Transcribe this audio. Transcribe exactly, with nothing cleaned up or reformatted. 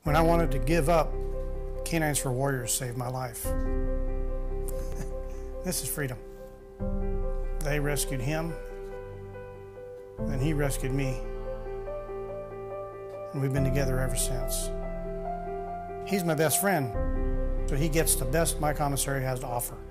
When I wanted to give up, Canines for Warriors saved my life. This is freedom. They rescued him, and he rescued me. And we've been together ever since. He's my best friend, so he gets the best my commissary has to offer.